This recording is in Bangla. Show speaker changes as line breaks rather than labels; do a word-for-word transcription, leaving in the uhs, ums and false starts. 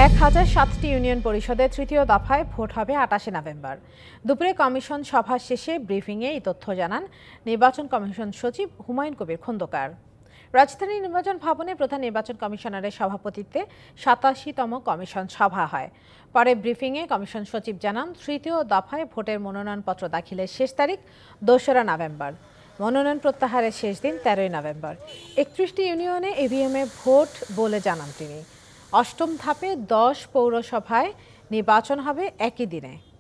এক হাজার সাতটি ইউনিয়ন পরিষদের তৃতীয় দফায় ভোট হবে আটাশে নভেম্বর। দুপুরে কমিশন সভা শেষে ব্রিফিংয়ে এই তথ্য জানান নির্বাচন কমিশন সচিব হুমায়ুন কবির খন্দকার। রাজধানী নির্বাচন ভবনে প্রধান নির্বাচন কমিশনারের সভাপতিত্বে সাতাশিতম কমিশন সভা হয়। পরে ব্রিফিংয়ে কমিশন সচিব জানান, তৃতীয় দফায় ভোটের মনোনয়নপত্র দাখিলের শেষ তারিখ দোসরা নভেম্বর। মনোনয়ন প্রত্যাহারের শেষ দিন তেরোই নভেম্বর। একত্রিশটি ইউনিয়নে ইভিএমে ভোট বলে জানান তিনি। অষ্টম ধাপে দশ পৌরসভায় নির্বাচন হবে একই দিনে।